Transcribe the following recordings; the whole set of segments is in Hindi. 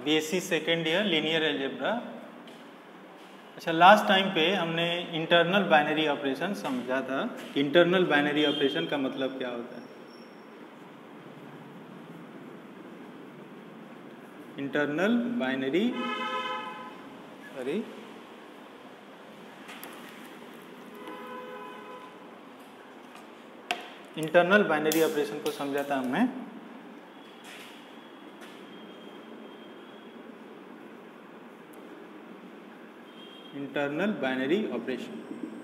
BSc second year linear algebra. अच्छा, लास्ट टाइम पे हमने इंटरनल बाइनरी ऑपरेशन समझा था। इंटरनल बाइनरी ऑपरेशन का मतलब क्या होता है? Internal binary internal binary operation को समझा था हमने। इंटरनल बाइनरी ऑपरेशन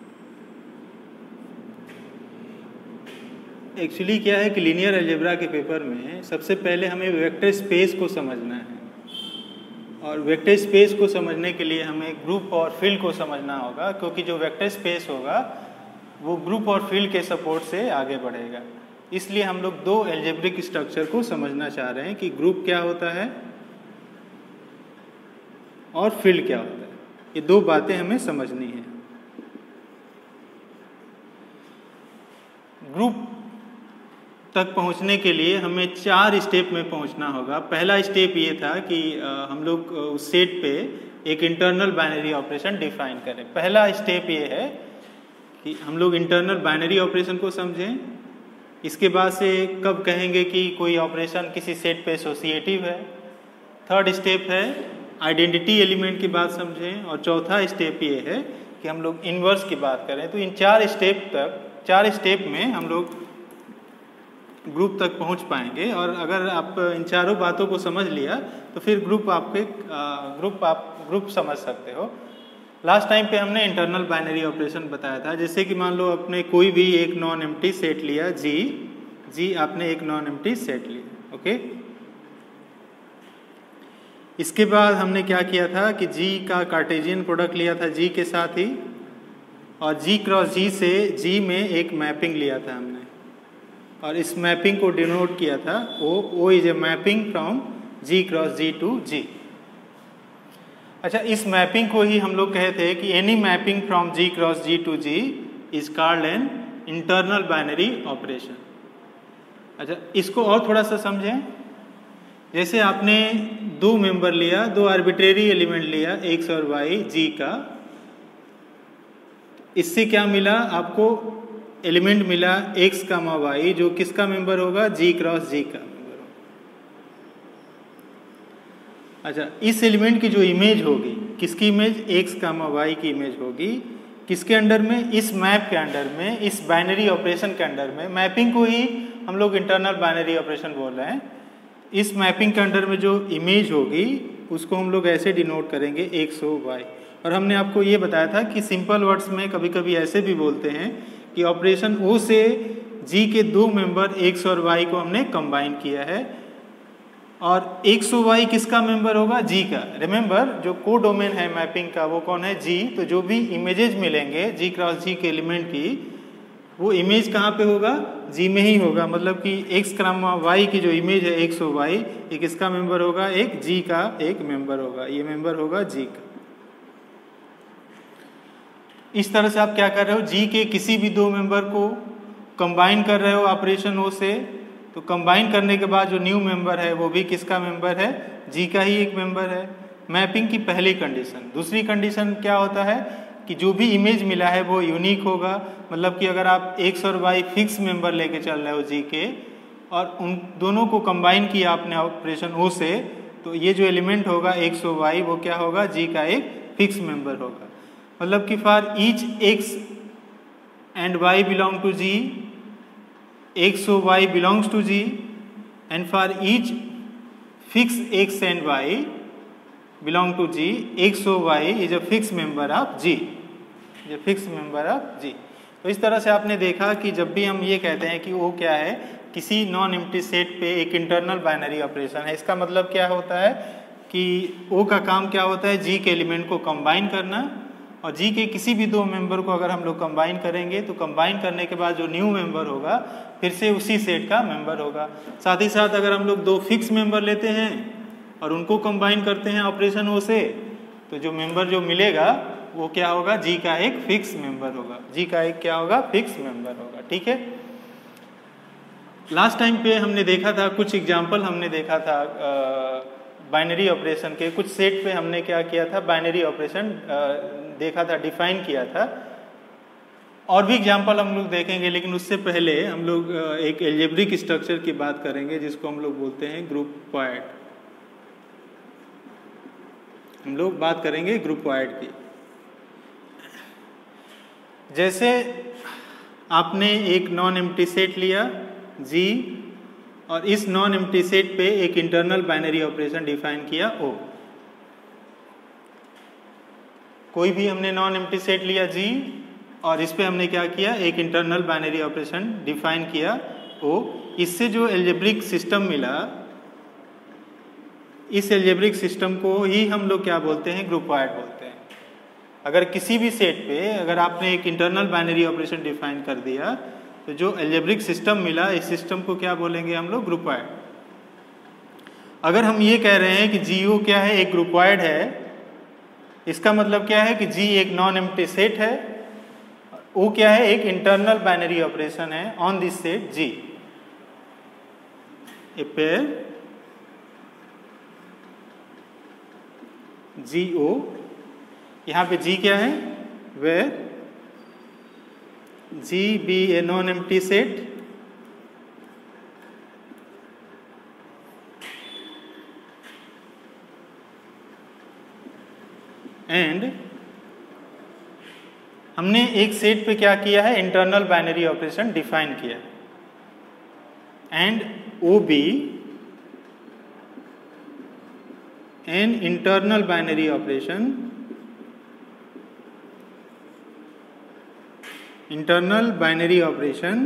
एक्चुअली क्या है कि लीनियर अलजेब्रा के पेपर में सबसे पहले हमें वेक्टर स्पेस को समझना है, और वेक्टर स्पेस को समझने के लिए हमें ग्रुप और फील्ड को समझना होगा, क्योंकि जो वेक्टर स्पेस होगा वो ग्रुप और फील्ड के सपोर्ट से आगे बढ़ेगा। इसलिए हम लोग दो अलजेब्रिक स्ट्रक्चर को समझना चाह रहे हैं कि ग्रुप क्या होता है और फील्ड क्या होता है। ये दो बातें हमें समझनी है। ग्रुप तक पहुंचने के लिए हमें 4 स्टेप में पहुंचना होगा। पहला स्टेप ये था कि हम लोग उस सेट पे एक इंटरनल बाइनरी ऑपरेशन डिफाइन करें। पहला स्टेप ये है कि हम लोग इंटरनल बाइनरी ऑपरेशन को समझें। इसके बाद से कब कहेंगे कि कोई ऑपरेशन किसी सेट पे एसोसिएटिव है। थर्ड स्टेप है आइडेंटिटी एलिमेंट की बात समझें, और चौथा स्टेप ये है कि हम लोग इन्वर्स की बात करें। तो इन 4 स्टेप में हम लोग ग्रुप तक पहुंच पाएंगे। और अगर आप इन चारों बातों को समझ लिया तो फिर ग्रुप समझ सकते हो। लास्ट टाइम पे हमने इंटरनल बाइनरी ऑपरेशन बताया था। जैसे कि मान लो आपने कोई भी एक नॉन एम्प्टी सेट लिया, जी आपने एक नॉन एम्प्टी सेट लिया, ओके। इसके बाद हमने क्या किया था कि जी का कार्टेशियन प्रोडक्ट लिया था जी के साथ ही, और जी क्रॉस जी से जी में एक मैपिंग लिया था हमने, और इस मैपिंग को डिनोट किया था O is a mapping from G cross G to G. अच्छा, इस मैपिंग को ही हम लोग कहते हैं कि any mapping from G cross G to G is called an internal binary operation. अच्छा, इसको और थोड़ा सा समझें। जैसे आपने दो मेंबर लिया, दो आर्बिट्रेरी एलिमेंट लिया एक्स और वाई जी का, इससे क्या मिला आपको? एलिमेंट मिला एक्स कामा वाई, जो किसका मेंबर होगा? जी क्रॉस जी का मेंबर होगा। अच्छा, इस एलिमेंट की जो इमेज होगी, किसकी इमेज? एक्स कामा वाई की इमेज होगी। किसके अंडर में? इस मैप के अंडर में, इस बाइनरी ऑपरेशन के अंडर में। मैपिंग को ही हम लोग इंटरनल बाइनरी ऑपरेशन बोल रहे हैं। इस मैपिंग के अंडर में जो इमेज होगी उसको हम लोग ऐसे डिनोट करेंगे एक्स ओ वाई। और हमने आपको ये बताया था कि सिंपल वर्ड्स में कभी कभी ऐसे भी बोलते हैं कि ऑपरेशन ओ से जी के दो मेंबर एक्स और वाई को हमने कंबाइन किया है, और एक्स और वाई किसका मेंबर होगा? जी का। रिमेंबर, जो को डोमेन है मैपिंग का वो कौन है? जी। तो जो भी इमेजेस मिलेंगे जी क्रॉस जी के एलिमेंट की, वो इमेज कहाँ पे होगा? जी में ही होगा। मतलब कि एक्स कामा वाई की जो इमेज है एक्स और वाई, ये किसका मेंबर होगा? एक जी का एक मेंबर होगा। ये मेंबर होगा जी का। इस तरह से आप क्या कर रहे हो? जी के किसी भी दो मेंबर को कंबाइन कर रहे हो ऑपरेशन ओ से, तो कंबाइन करने के बाद जो न्यू मेंबर है वो भी किसका मेंबर है? जी का ही एक मेंबर है। मैपिंग की पहली कंडीशन। दूसरी कंडीशन क्या होता है कि जो भी इमेज मिला है वो यूनिक होगा। मतलब कि अगर आप एक्स और वाई फिक्स मेंबर लेके चल रहे हो जी के, और उन दोनों को कंबाइन किया आपने ऑपरेशन ओ से, तो ये जो एलिमेंट होगा एक्स और वाई वो क्या होगा? जी का एक फिक्स मेंबर होगा। मतलब कि for each X and Y belong to G, X और Y belongs to G, and for each fix X and Y belong to G, X और Y is a fix member of G, ये फिक्स मेंबर ऑफ जी। तो इस तरह से आपने देखा कि जब भी हम ये कहते हैं कि वो क्या है, किसी नॉन एम्प्टी सेट पे एक इंटरनल बाइनरी ऑपरेशन है, इसका मतलब क्या होता है कि ओ का काम क्या होता है? जी के एलिमेंट को कंबाइन करना, और जी के किसी भी दो मेंबर को अगर हम लोग कंबाइन करेंगे तो कंबाइन करने के बाद जो न्यू मेंबर होगा फिर से उसी सेट का मेंबर होगा। साथ ही साथ अगर हम लोग दो फिक्स मेंबर लेते हैं और उनको कंबाइन करते हैं ऑपरेशन ओ से, तो जो मेंबर जो मिलेगा वो क्या होगा? जी का एक फिक्स मेंबर होगा। जी का एक क्या होगा? फिक्स मेंबर होगा। ठीक है। लास्ट टाइम पे हमने देखा था, कुछ एग्जाम्पल हमने देखा था बाइनरी ऑपरेशन के कुछ सेट पे हमने क्या किया था, बाइनरी ऑपरेशन देखा था, डिफाइन किया था। और भी एग्जाम्पल हम लोग देखेंगे, लेकिन उससे पहले हम लोग एक एल्जेब्रिक स्ट्रक्चर की बात करेंगे जिसको हम लोग बोलते हैं ग्रुपॉइड। हम लोग बात करेंगे ग्रुपॉइड की। जैसे आपने एक नॉन एम्प्टी सेट लिया G और इस नॉन एम्प्टी सेट पे एक इंटरनल बाइनरी ऑपरेशन डिफाइन किया O। कोई भी हमने नॉन एम्प्टी सेट लिया G और इस पे हमने क्या किया, एक इंटरनल बाइनरी ऑपरेशन डिफाइन किया O। इससे जो एल्जेब्रिक सिस्टम मिला, इस एल्जेब्रिक सिस्टम को ही हम लोग क्या बोलते हैं, ग्रुपॉइड बोलते हैं। अगर किसी भी सेट पे अगर आपने एक इंटरनल बाइनरी ऑपरेशन डिफाइन कर दिया तो जो एल्जेब्रिक सिस्टम मिला, इस सिस्टम को क्या बोलेंगे हम लोग, ग्रुपॉइड। अगर हम ये कह रहे हैं कि GO क्या है, एक ग्रुपॉइड है, इसका मतलब क्या है कि G एक नॉन एम्प्टी सेट है, O क्या है, एक इंटरनल बाइनरी ऑपरेशन है on this set G। A pair GO, यहाँ पे G क्या है, where G be a non-empty set and हमने एक सेट पे क्या किया है, इंटरनल बाइनरी ऑपरेशन डिफाइन किया, and O be an internal binary operation, internal binary operation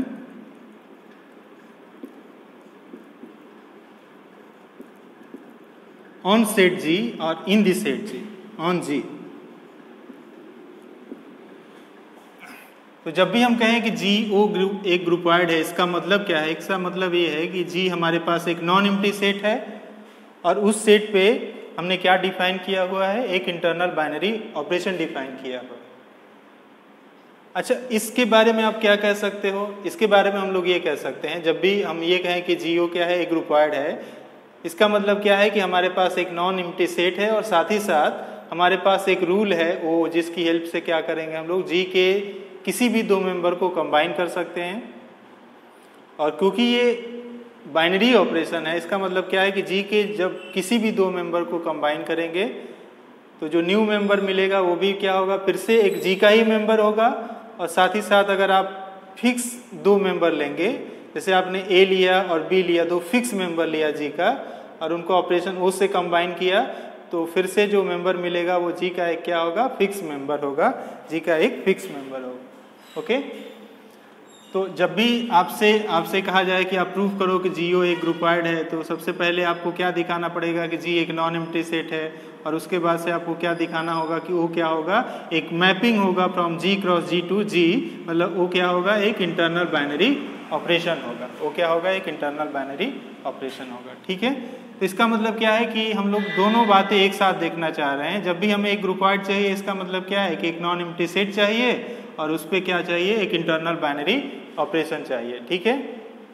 on set G or in the set G, on G। तो जब भी हम कहें कि GO ग्रुप एक ग्रुपॉइड है, इसका मतलब क्या है, इसका मतलब ये है कि G हमारे पास एक नॉन एम्प्टी सेट है और उस सेट पे हमने क्या डिफाइन किया हुआ है, एक इंटरनल बाइनरी ऑपरेशन डिफाइन किया हुआ है। अच्छा, इसके बारे में आप क्या कह सकते हो, इसके बारे में हम लोग ये कह सकते हैं, जब भी हम ये कहें कि GO क्या है, एक ग्रुपॉइड है, इसका मतलब क्या है कि हमारे पास एक नॉन एम्प्टी सेट है और साथ ही साथ हमारे पास एक रूल है O, जिसकी हेल्प से क्या करेंगे हम लोग, G के किसी भी दो मेंबर को कंबाइन कर सकते हैं। और क्योंकि ये बाइनरी ऑपरेशन है, इसका मतलब क्या है कि G के जब किसी भी दो मेंबर को कंबाइन करेंगे तो जो न्यू मेंबर मिलेगा वो भी क्या होगा, फिर से एक G का ही मेंबर होगा। और साथ ही साथ अगर आप फिक्स दो मेंबर लेंगे, जैसे आपने A लिया और B लिया, दो फिक्स मेंबर लिया G का और उनको ऑपरेशन O से कंबाइन किया, तो फिर से जो मेंबर मिलेगा वो G का एक क्या होगा, फिक्स मेंबर होगा, G का एक फिक्स मेंबर होगा। ओके, तो जब भी आपसे कहा जाए कि आप प्रूव करो कि GO एक ग्रुपॉइड है, तो सबसे पहले आपको क्या दिखाना पड़ेगा कि G एक नॉन एम्प्टी सेट है, और उसके बाद से आपको क्या दिखाना होगा कि O क्या होगा, एक मैपिंग होगा from G cross G to G, मतलब O क्या होगा, एक इंटरनल बाइनरी ऑपरेशन होगा। O क्या होगा, एक इंटरनल बाइनरी ऑपरेशन होगा। ठीक है, तो इसका मतलब क्या है कि हम लोग दोनों बातें एक साथ देखना चाह रहे हैं। जब भी हमें एक ग्रुपॉइड चाहिए, इसका मतलब क्या है कि एक नॉन एम्प्टी सेट चाहिए और उस पर क्या चाहिए, एक इंटरनल बाइनरी ऑपरेशन चाहिए। ठीक है,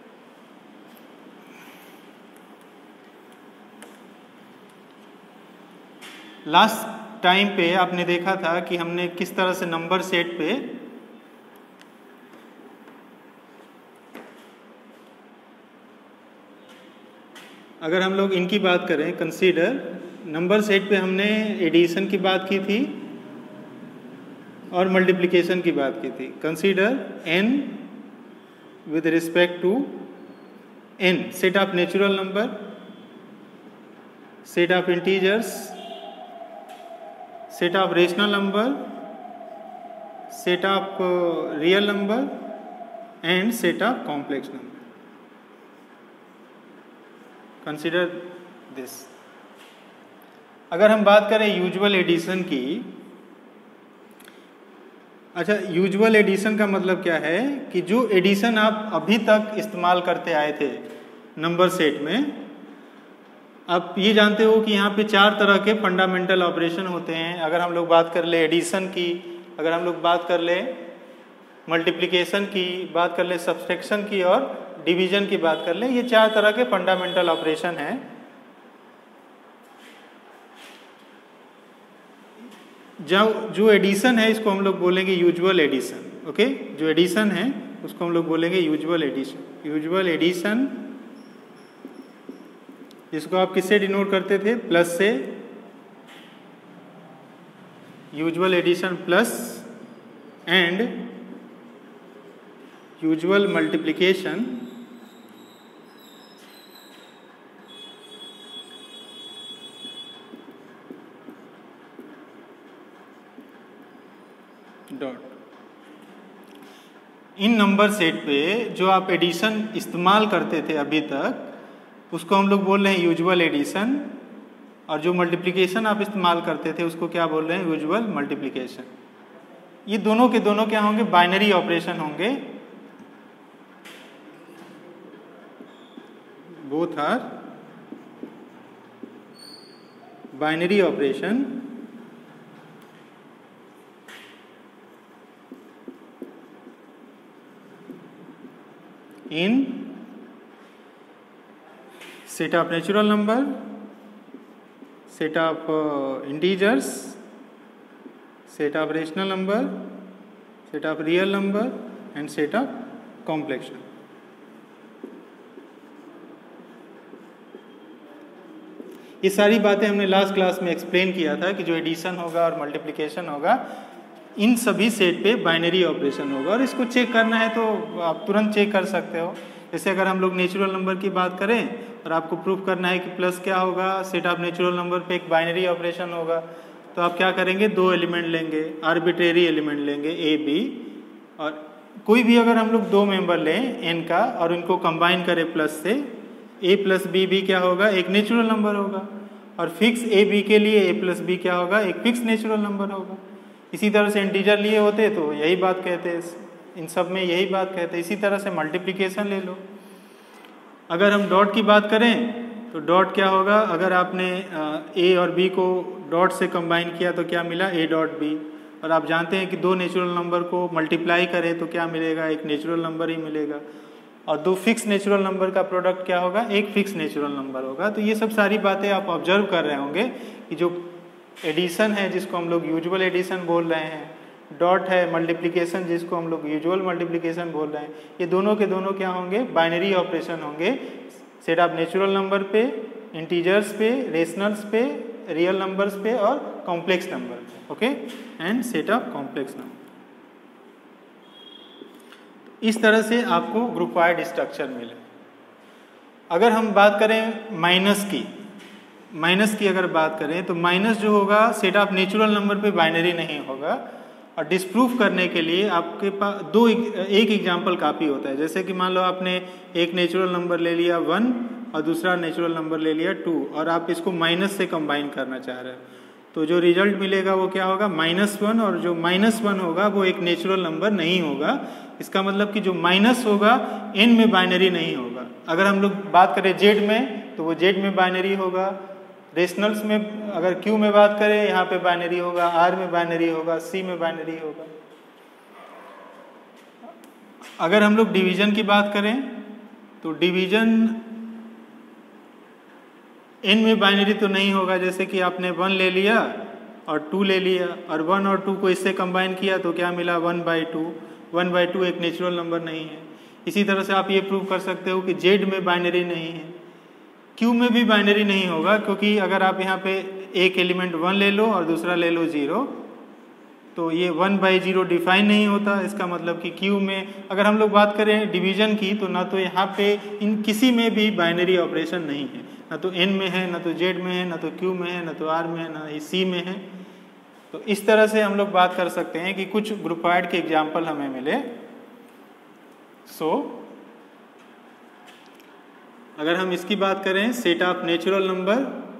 लास्ट टाइम पे आपने देखा था कि हमने किस तरह से नंबर सेट पे अगर हम लोग इनकी बात करें, कंसीडर नंबर सेट पे हमने एडिशन की बात की थी और मल्टीप्लिकेशन की बात की थी। Consider n with respect to n, set of natural number, set of integers, set of rational number, set of real number and set of complex number. Consider this. अगर हम बात करें यूजुअल एडिशन की, अच्छा, यूजुअल एडिशन का मतलब क्या है कि जो एडिशन आप अभी तक इस्तेमाल करते आए थे नंबर सेट में, आप ये जानते हो कि यहाँ पे चार तरह के फंडामेंटल ऑपरेशन होते हैं। अगर हम लोग बात कर ले एडिशन की, अगर हम लोग बात कर ले मल्टीप्लिकेशन की, बात कर ले सब्सट्रैक्शन की और डिवीजन की बात कर ले, ये चार तरह के फंडामेंटल ऑपरेशन हैं। जो एडिशन है इसको हम लोग बोलेंगे यूजुअल एडिशन। ओके, जो एडिशन है उसको हम लोग बोलेंगे यूजुअल एडिशन। यूजुअल एडिशन जिसको आप किससे डिनोट करते थे? प्लस से। Usual addition plus and usual multiplication dot. इन नंबर सेट पे जो आप एडिशन इस्तेमाल करते थे अभी तक उसको हम लोग बोल रहे हैं यूजुअल एडिशन, और जो मल्टीप्लिकेशन आप इस्तेमाल करते थे उसको क्या बोल रहे हैं? Usual multiplication. ये दोनों के दोनों क्या होंगे? बाइनरी ऑपरेशन होंगे। Both are binary operation in set of natural number, set of integers, set of rational number, set of real number and set of complex number। ये सारी बातें हमने लास्ट क्लास में एक्सप्लेन किया था कि जो एडिशन होगा और मल्टीप्लिकेशन होगा इन सभी सेट पे बाइनरी ऑपरेशन होगा, और इसको चेक करना है तो आप तुरंत चेक कर सकते हो। जैसे अगर हम लोग नेचुरल नंबर की बात करें और आपको प्रूफ करना है कि प्लस क्या होगा, सेट ऑफ नेचुरल नंबर पे एक बाइनरी ऑपरेशन होगा, तो आप क्या करेंगे? दो एलिमेंट लेंगे, आर्बिट्रेरी एलिमेंट लेंगे ए बी, और कोई भी अगर हम लोग दो मेंबर लें एन का और उनको कंबाइन करें प्लस से, ए प्लस बी भी क्या होगा? एक नेचुरल नंबर होगा। और फिक्स ए बी के लिए ए प्लस बी क्या होगा? एक फिक्स नेचुरल नंबर होगा। इसी तरह से इंटीजर लिए होते तो यही बात कहते हैं, इन सब में यही बात कहते हैं। इसी तरह से मल्टीप्लिकेशन ले लो। अगर हम डॉट की बात करें तो डॉट क्या होगा? अगर आपने ए और बी को डॉट से कंबाइन किया तो क्या मिला? A dot B. और आप जानते हैं कि दो नेचुरल नंबर को मल्टीप्लाई करें तो क्या मिलेगा? एक नेचुरल नंबर ही मिलेगा। और दो फिक्स नेचुरल नंबर का प्रोडक्ट क्या होगा? एक फिक्स नेचुरल नंबर होगा। तो ये सब सारी बातें आप ऑब्जर्व कर रहे होंगे कि जो एडिशन है जिसको हम लोग यूजुअल एडिशन बोल रहे हैं, डॉट है मल्टीप्लिकेशन जिसको हम लोग यूजुअल मल्टीप्लिकेशन बोल रहे हैं, ये दोनों के दोनों क्या होंगे? बाइनरी ऑपरेशन होंगे। सेट ऑफ नेचुरल नंबर पे, इंटीजर्स पे, रेशनल्स पे, रियल नंबर्स पे और कॉम्प्लेक्स नंबर पे। Okay, and set of complex number. इस तरह से आपको ग्रुप वाइड स्ट्रक्चर मिले। अगर हम बात करें माइनस की अगर बात करें तो माइनस जो होगा सेट ऑफ नेचुरल नंबर पे बाइनरी नहीं होगा। और डिस्प्रूव करने के लिए आपके पास एक एग्जांपल काफ़ी होता है। जैसे कि मान लो आपने एक नेचुरल नंबर ले लिया 1 और दूसरा नेचुरल नंबर ले लिया 2 और आप इसको माइनस से कंबाइन करना चाह रहे हो, तो जो रिजल्ट मिलेगा वो क्या होगा? -1। और जो -1 होगा वो एक नेचुरल नंबर नहीं होगा। इसका मतलब कि जो माइनस होगा n में बाइनरी नहीं होगा। अगर हम लोग बात करें z में तो वो z में बाइनरी होगा। रेशनल्स में अगर q में बात करें यहाँ पे बाइनरी होगा, r में बाइनरी होगा, c में बाइनरी होगा। अगर हम लोग डिवीजन की बात करें तो डिवीजन n में बाइनरी तो नहीं होगा। जैसे कि आपने 1 ले लिया और 2 ले लिया और 1 और 2 को इससे कंबाइन किया तो क्या मिला? 1/2। 1/2 एक नेचुरल नंबर नहीं है। इसी तरह से आप ये प्रूव कर सकते हो कि z में बाइनरी नहीं है, q में भी बाइनरी नहीं होगा, क्योंकि अगर आप यहाँ पे एक एलिमेंट 1 ले लो और दूसरा ले लो 0 तो ये 1/0 डिफाइन नहीं होता। इसका मतलब कि q में अगर हम लोग बात करें डिवीजन की तो ना तो यहाँ पे इन किसी में भी बाइनरी ऑपरेशन नहीं है, ना तो n में है, ना तो z में है, ना तो q में है, ना तो r में है, ना ही c में है। तो इस तरह से हम लोग बात कर सकते हैं कि कुछ ग्रुपवाइड के एग्जाम्पल हमें मिले। अगर हम इसकी बात करें set of natural number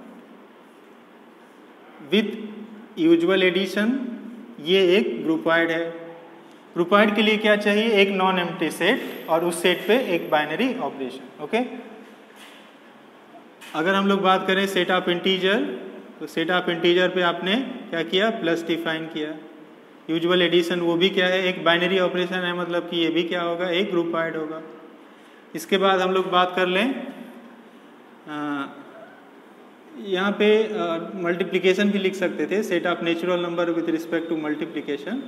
with usual addition, ये एक ग्रुपवाइड है। ग्रुपवाइड के लिए क्या चाहिए? एक नॉन एम्प्टी सेट और उस सेट पे एक बाइनरी ऑपरेशन। ओके, अगर हम लोग बात करें सेट ऑफ इंटीजर तो सेट ऑफ इंटीजर पे आपने क्या किया? प्लस डिफाइन किया। यूजुअल एडिशन वो भी क्या है? एक बाइनरी ऑपरेशन है, मतलब कि ये भी क्या होगा? एक ग्रुपवाइड होगा। इसके बाद हम लोग बात कर लें यहाँ पे मल्टीप्लिकेशन भी लिख सकते थे, set of natural number with respect to multiplication.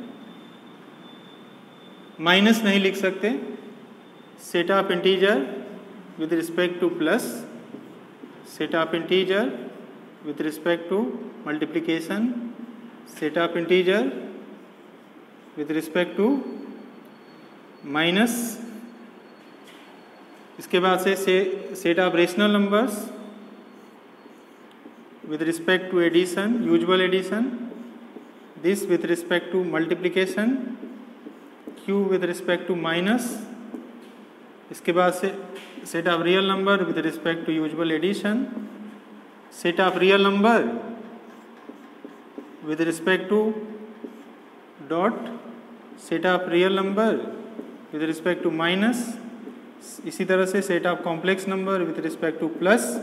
Minus नहीं लिख सकते, set of integer with respect to plus, set of integer with respect to multiplication, set of integer with respect to minus. इसके बाद से set of rational numbers with respect to addition, usual addition, this with respect to multiplication, q with respect to minus। इसके बाद से set of real number with respect to usual addition, set of real number with respect to dot, set of real number with respect to minus। इसी तरह से set of complex number with respect to plus,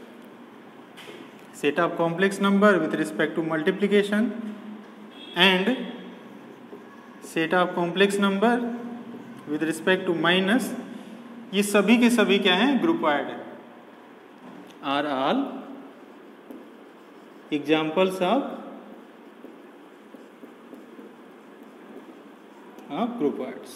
set of complex number with respect to multiplication and set of complex number with respect to minus। ये सभी के सभी क्या हैं? ग्रुपवाइड है। Are all examples of groupoids.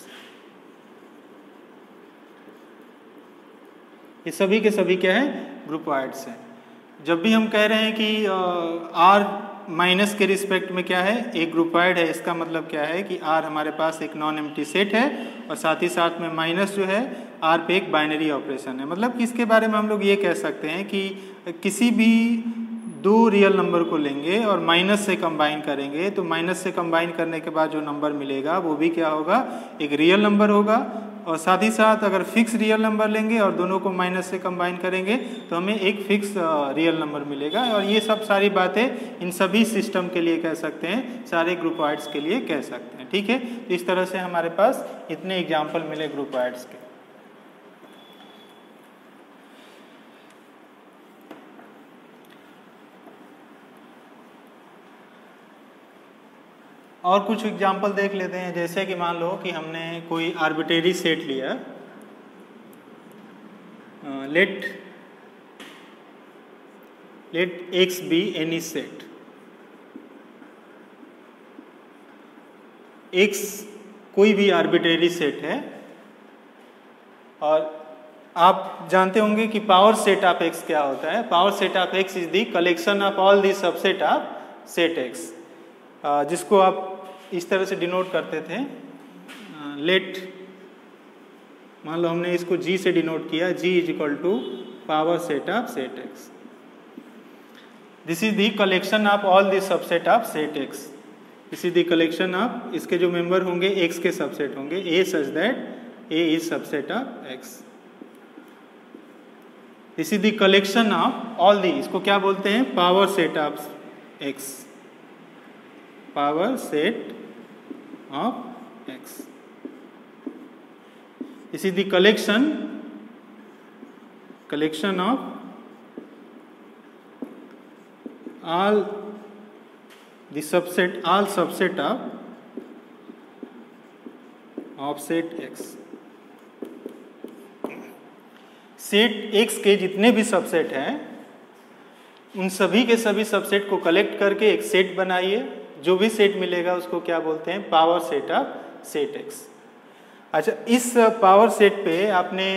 ये सभी के सभी क्या है? ग्रुपवाइड्स हैं। जब भी हम कह रहे हैं कि आर माइनस के रिस्पेक्ट में क्या है? एक ग्रुपवाइड है, इसका मतलब क्या है कि आर हमारे पास एक नॉन एम्प्टी सेट है और साथ ही साथ में माइनस जो है आर पे एक बाइनरी ऑपरेशन है। मतलब कि इसके बारे में हम लोग ये कह सकते हैं कि किसी भी दो रियल नंबर को लेंगे और माइनस से कंबाइन करेंगे तो माइनस से कंबाइन करने के बाद जो नंबर मिलेगा वो भी क्या होगा? एक रियल नंबर होगा। और साथ ही साथ अगर फिक्स रियल नंबर लेंगे और दोनों को माइनस से कंबाइन करेंगे तो हमें एक फिक्स रियल नंबर मिलेगा। और ये सब सारी बातें इन सभी सिस्टम के लिए कह सकते हैं, सारे ग्रुपवाइड्स के लिए कह सकते हैं। ठीक है, तो इस तरह से हमारे पास इतने एग्जाम्पल मिले ग्रुपवाइड्स के। और कुछ एग्जाम्पल देख लेते हैं। जैसे कि मान लो कि हमने कोई आर्बिट्रेरी सेट लिया, let X be any set. X कोई भी आर्बिट्रेरी सेट है और आप जानते होंगे कि पावर सेट ऑफ एक्स क्या होता है। Power set of X is the collection of all the subset of set X, जिसको आप इस तरह से डिनोट करते थे। लेट, मान लो हमने इसको जी से डिनोट किया, G is equal to power set of set X. This is the collection of all the subset of set X. This is the collection of, इसके जो मेंबर होंगे एक्स के सबसेट होंगे, A such that A is subset of X. This is the collection of all the, इसको क्या बोलते हैं? Power set of X, power set of X. This is the collection of all the subset, all subset of set x। Set x के जितने भी सबसेट हैं उन सभी के सभी सबसेट को कलेक्ट करके एक सेट बनाइए। जो भी सेट मिलेगा उसको क्या बोलते हैं? Power set of set x। अच्छा, इस पावर सेट पे आपने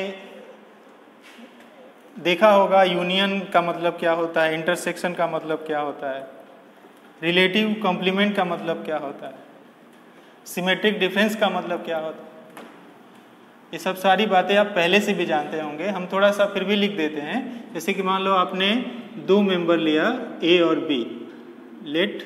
देखा होगा यूनियन का मतलब क्या होता है, इंटरसेक्शन का मतलब क्या होता है, रिलेटिव कॉम्प्लीमेंट का मतलब क्या होता है, सिमेट्रिक डिफरेंस का मतलब क्या होता है। ये सब सारी बातें आप पहले से भी जानते होंगे, हम थोड़ा सा फिर भी लिख देते हैं। जैसे कि मान लो आपने दो मेंबर लिया ए और B. Let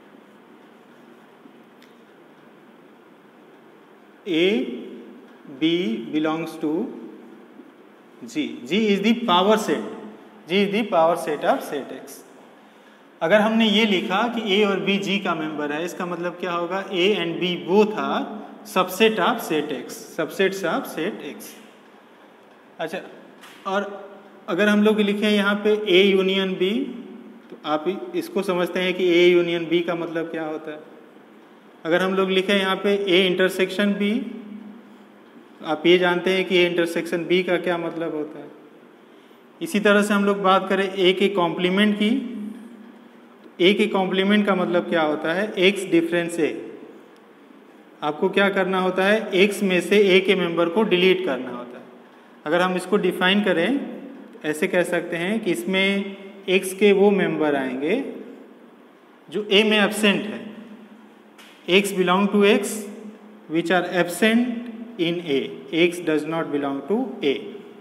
A B belongs to G। G is the power set, G is the power set of set X। अगर हमने ये लिखा कि A और B G का मेंबर है, इसका मतलब क्या होगा? A and B both are subset of set X, subsets of set X। अच्छा, और अगर हम लोग लिखें यहाँ पे A यूनियन B, तो आप इसको समझते हैं कि A यूनियन B का मतलब क्या होता है। अगर हम लोग लिखें यहाँ पे A इंटरसेक्शन B, आप ये जानते हैं कि ए इंटरसेक्शन बी का क्या मतलब होता है। इसी तरह से हम लोग बात करें ए के कॉम्प्लीमेंट की। ए के कॉम्प्लीमेंट का मतलब क्या होता है, एक्स डिफरेंस ए। आपको क्या करना होता है, एक्स में से ए के मेंबर को डिलीट करना होता है। अगर हम इसको डिफाइन करें ऐसे कह सकते हैं कि इसमें एक्स के वो मेंबर आएंगे जो ए में एब्सेंट है। X belong to X which are absent in A, X does not belong to A.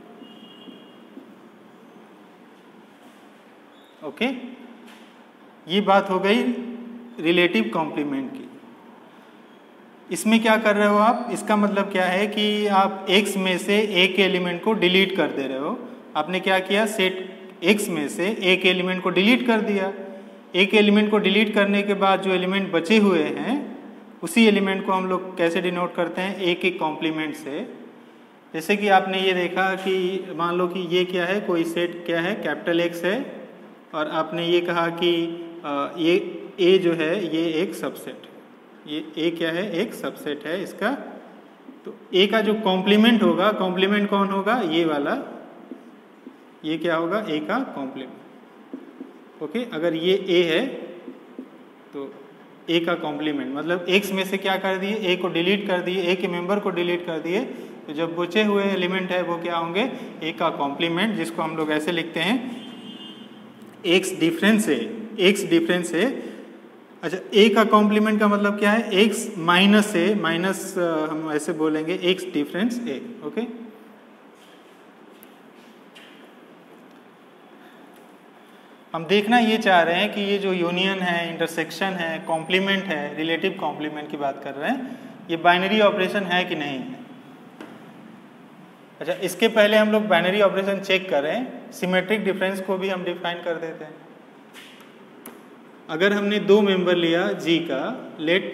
Okay, ये बात हो गई रिलेटिव कॉम्प्लीमेंट की। इसमें क्या कर रहे हो आप, इसका मतलब क्या है कि आप x में से a के एलिमेंट को डिलीट कर दे रहे हो। आपने क्या किया, सेट x में से a के एलिमेंट को डिलीट कर दिया। a के एलिमेंट को डिलीट करने के बाद जो एलिमेंट बचे हुए हैं उसी एलिमेंट को हम लोग कैसे डिनोट करते हैं, a के कॉम्प्लीमेंट से। जैसे कि आपने ये देखा कि मान लो कि ये क्या है, कोई सेट क्या है, कैपिटल X है, और आपने ये कहा कि ये a जो है ये एक सबसेट है, ये a क्या है, एक सबसेट है इसका। तो a का जो कॉम्प्लीमेंट होगा, कॉम्प्लीमेंट कौन होगा, ये वाला, ये क्या होगा, a का कॉम्प्लीमेंट। ओके, अगर ये a है तो a का कॉम्प्लीमेंट मतलब x में से क्या कर दिए, a को डिलीट कर दिए, a के मेंबर को डिलीट कर दिए, तो जब बचे हुए एलिमेंट है वो क्या होंगे, a का कॉम्प्लीमेंट, जिसको हम लोग ऐसे लिखते हैं x डिफरेंस है, x डिफरेंस है। अच्छा, a का कॉम्प्लीमेंट का मतलब क्या है, x माइनस ए, माइनस हम ऐसे बोलेंगे x डिफरेंस a। ओके, हम देखना ये चाह रहे हैं कि ये जो यूनियन है, इंटरसेक्शन है, कॉम्प्लीमेंट है, रिलेटिव कॉम्प्लीमेंट की बात कर रहे हैं, ये बाइनरी ऑपरेशन है कि नहीं है। अच्छा, इसके पहले हम लोग बाइनरी ऑपरेशन चेक करें, सिमेट्रिक डिफरेंस को भी हम डिफाइन कर देते हैं। अगर हमने दो मेंबर लिया G का, let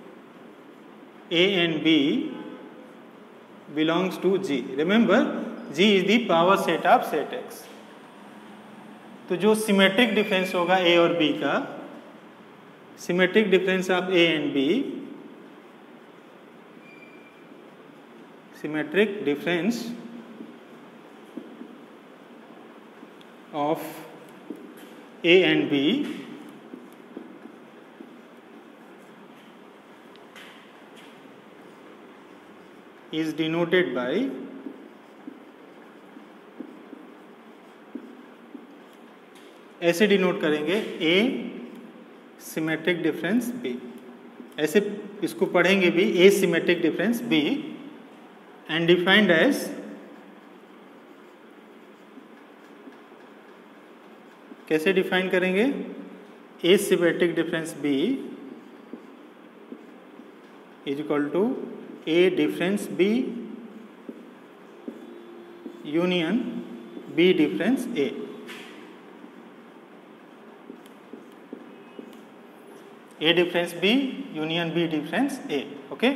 A and B belongs to G, remember G is the power set of set X। तो जो सिमेट्रिक डिफरेंस होगा A और B का, symmetric difference of A and B, symmetric difference of A and B is denoted by ऐसे डिनोट करेंगे A सिमेट्रिक डिफरेंस B, ऐसे इसको पढ़ेंगे भी, A symmetric difference B and defined as कैसे डिफाइन करेंगे, A symmetric difference B is equal to A difference B union B difference A। A difference B union B difference A। Okay,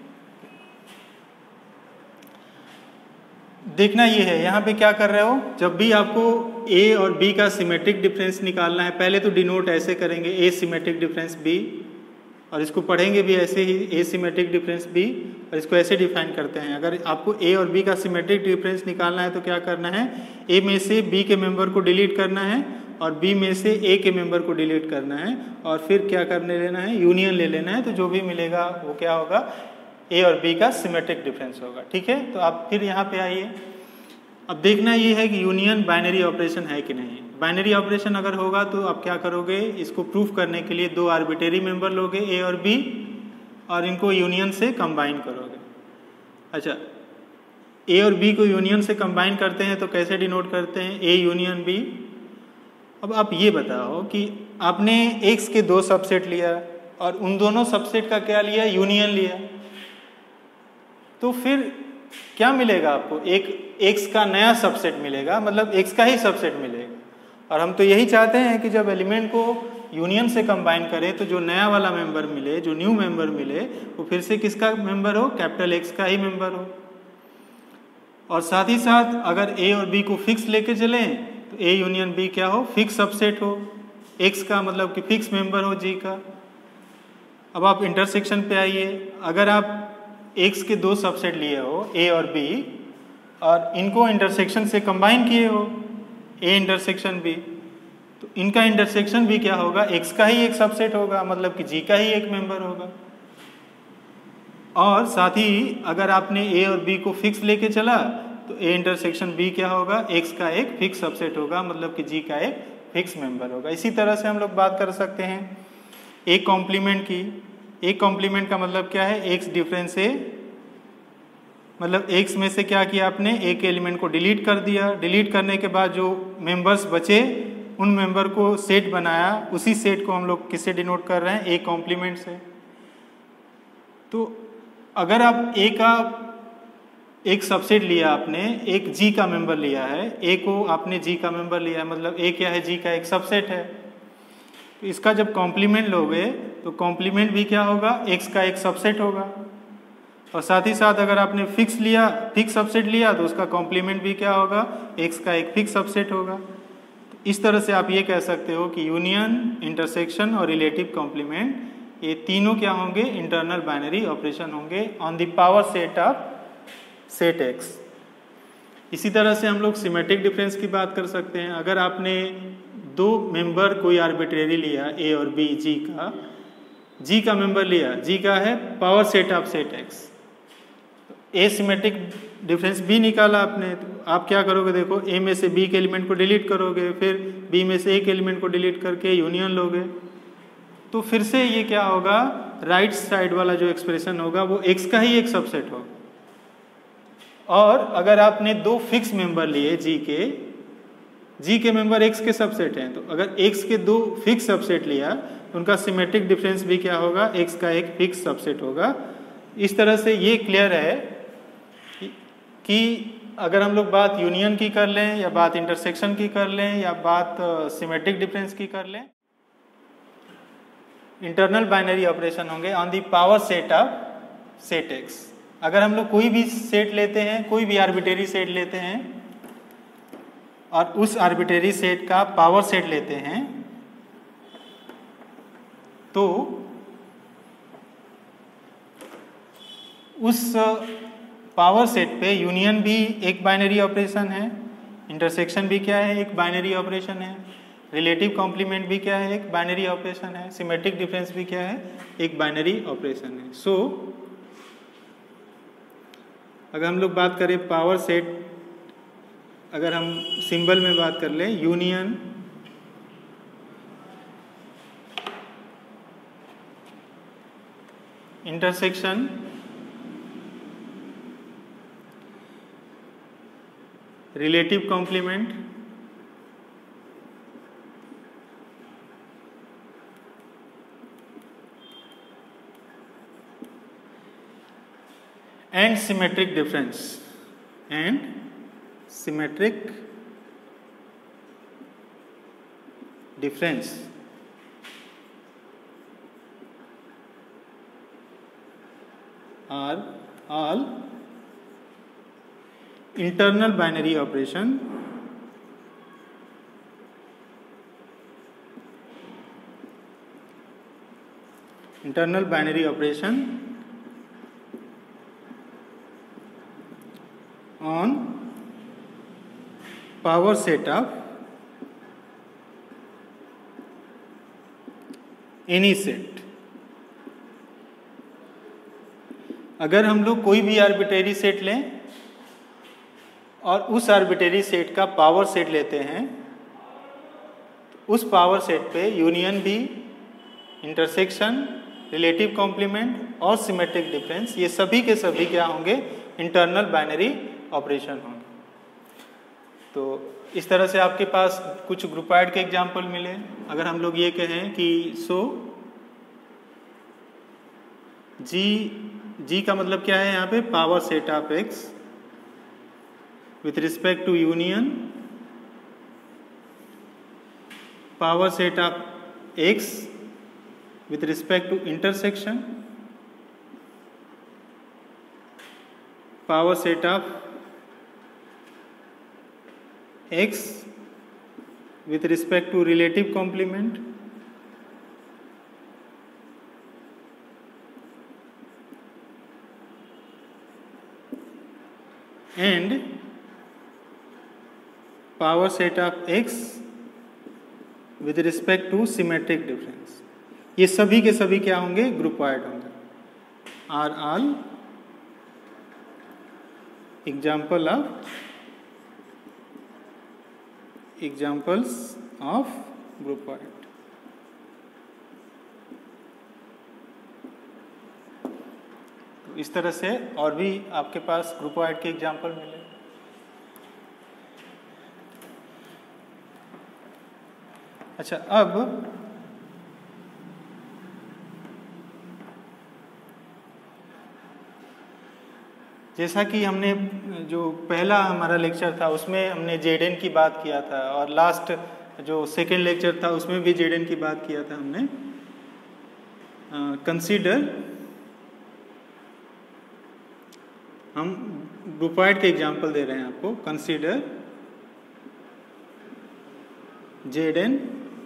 देखना ये है, यहाँ पे क्या कर रहे हो, जब भी आपको A और B का सिमेट्रिक डिफरेंस निकालना है, पहले तो डिनोट ऐसे करेंगे A सिमेट्रिक डिफरेंस B, और इसको पढ़ेंगे भी ऐसे ही A सिमेट्रिक डिफरेंस B, और इसको ऐसे डिफाइन करते हैं। अगर आपको A और B का सिमेट्रिक डिफरेंस निकालना है तो क्या करना है, A में से B के मेंबर को डिलीट करना है और B में से A के मेंबर को डिलीट करना है, और फिर क्या करने लेना है, यूनियन ले लेना है। तो जो भी मिलेगा वो क्या होगा, A और B का सिमेट्रिक डिफरेंस होगा। ठीक है, तो आप फिर यहाँ पे आइए, अब देखना ये है कि यूनियन बाइनरी ऑपरेशन है कि नहीं। बाइनरी ऑपरेशन अगर होगा तो आप क्या करोगे, इसको प्रूफ करने के लिए दो आर्बिट्रेरी मेंबर लोगे A और B, और इनको यूनियन से कंबाइन करोगे। अच्छा, A और B को यूनियन से कंबाइन करते हैं तो कैसे डिनोट करते हैं, A यूनियन B। अब आप ये बताओ कि आपने X के दो सबसेट लिया और उन दोनों सबसेट का क्या लिया, यूनियन लिया, तो फिर क्या मिलेगा आपको, एक X का नया सबसेट मिलेगा, मतलब X का ही सबसेट मिलेगा। और हम तो यही चाहते हैं कि जब एलिमेंट को यूनियन से कंबाइन करें तो जो नया वाला मेंबर मिले, जो न्यू मेंबर मिले, वो फिर से किसका मेंबर हो, कैपिटल X का ही मेंबर हो। और साथ ही साथ अगर A और B को फिक्स लेके चलें तो A यूनियन B क्या हो, फिक्स सबसेट हो, X का मतलब कि फिक्स मेंबर हो G का। अब आप इंटरसेक्शन पे आइए, अगर आप X के दो सबसेट लिए हो A और B और इनको इंटरसेक्शन से कंबाइन किए हो ए इंटरसेक्शन बी, तो इनका इंटरसेक्शन भी क्या होगा, एक्स का ही एक सबसेट होगा, मतलब कि जी का ही एक मेंबर होगा। और साथ ही अगर आपने ए और बी को फिक्स लेके चला तो ए इंटरसेक्शन बी क्या होगा, एक्स का एक फिक्स सबसेट होगा, मतलब कि जी का एक फिक्स मेंबर होगा। इसी तरह से हम लोग बात कर सकते हैं एक कॉम्प्लीमेंट की। एक कॉम्प्लीमेंट का मतलब क्या है, एक्स डिफरेंस ए, मतलब एक्स में से क्या किया आपने, एक एलिमेंट को डिलीट कर दिया, डिलीट करने के बाद जो मेंबर्स बचे उन मेंबर को सेट बनाया, उसी सेट को हम लोग किससे डिनोट कर रहे हैं, ए कॉम्प्लीमेंट से। तो अगर आप ए का एक सबसेट लिया आपने, एक जी का मेंबर लिया है, ए को आपने जी का मेंबर लिया है, मतलब ए क्या है, जी का एक सबसेट है। तो इसका जब कॉम्प्लीमेंट लोगे तो कॉम्प्लीमेंट भी क्या होगा, एक्स का एक सबसेट होगा। और साथ ही साथ अगर आपने फिक्स लिया, फिक्स सबसेट लिया तो उसका कॉम्प्लीमेंट भी क्या होगा, एक्स का एक फिक्स सबसेट होगा। तो इस तरह से आप ये कह सकते हो कि यूनियन, इंटरसेक्शन और रिलेटिव कॉम्प्लीमेंट ये तीनों क्या होंगे, इंटरनल बाइनरी ऑपरेशन होंगे on the power set of set X. इसी तरह से हम लोग सिमेट्रिक डिफरेंस की बात कर सकते हैं। अगर आपने दो मेंबर कोई आर्बिट्रेरी लिया, ए और बी, जी का मेंबर लिया, जी का है power set of set X, A symmetric difference B निकाला आपने, तो आप क्या करोगे, देखो ए में से बी के एलिमेंट को डिलीट करोगे, फिर बी में से ए के एलिमेंट को डिलीट करके यूनियन लोगे, तो फिर से ये क्या होगा, राइट साइड वाला जो एक्सप्रेशन होगा वो एक्स का ही एक सबसेट होगा। और अगर आपने दो फिक्स मेंबर लिए जी के मेंबर एक्स के सबसेट हैं, तो अगर एक्स के दो फिक्स सबसेट लिया तो उनका सिमेट्रिक डिफरेंस भी क्या होगा, एक्स का एक फिक्स सबसेट होगा। इस तरह से ये क्लियर है कि अगर हम लोग बात यूनियन की कर लें या बात इंटरसेक्शन की कर लें या बात सिमेट्रिक डिफरेंस की कर लें, इंटरनल बाइनरी ऑपरेशन होंगे on the power set of set X. अगर हम लोग कोई भी सेट लेते हैं, कोई भी आर्बिट्रेरी सेट लेते हैं और उस आर्बिट्रेरी सेट का पावर सेट लेते हैं, तो उस पावर सेट पे यूनियन भी एक बाइनरी ऑपरेशन है, इंटरसेक्शन भी क्या है, एक बाइनरी ऑपरेशन है, रिलेटिव कॉम्प्लीमेंट भी क्या है, एक बाइनरी ऑपरेशन है, सिमेट्रिक डिफरेंस भी क्या है, एक बाइनरी ऑपरेशन है। सो अगर हम लोग बात करें पावर सेट, अगर हम सिंबल में बात कर लें, union, intersection, relative complement, and symmetric difference, and symmetric difference are all internal binary operation on power set of any set। अगर हम लोग कोई भी आर्बिट्रेरी सेट लें और उस आर्बिट्रेरी सेट का पावर सेट लेते हैं, उस पावर सेट पे यूनियन भी, इंटरसेक्शन, रिलेटिव कॉम्प्लीमेंट और सिमेट्रिक डिफरेंस, ये सभी के सभी क्या होंगे, इंटरनल बाइनरी ऑपरेशन होंगे। तो इस तरह से आपके पास कुछ ग्रुपाइड के एग्जाम्पल मिले। अगर हम लोग ये कहें कि सो जी का मतलब क्या है यहाँ पे, power set of X with respect to union, power set of X with respect to intersection, power set of x with respect to relative complement, and power set of X with respect to symmetric difference. ये सभी के सभी क्या होंगे? ग्रुपॉइड होंगे। Are all examples of groupoid. तो इस तरह से और भी आपके पास ग्रुपॉइड के एग्जाम्पल मिले। अच्छा, अब जैसा कि हमने जो पहला हमारा लेक्चर था उसमें हमने जेडेन की बात किया था, और लास्ट जो सेकेंड लेक्चर था उसमें भी जेडेन की बात किया था हमने। कंसीडर, हम ग्रुपॉइड के एग्जाम्पल दे रहे हैं आपको। कंसीडर जेडेन,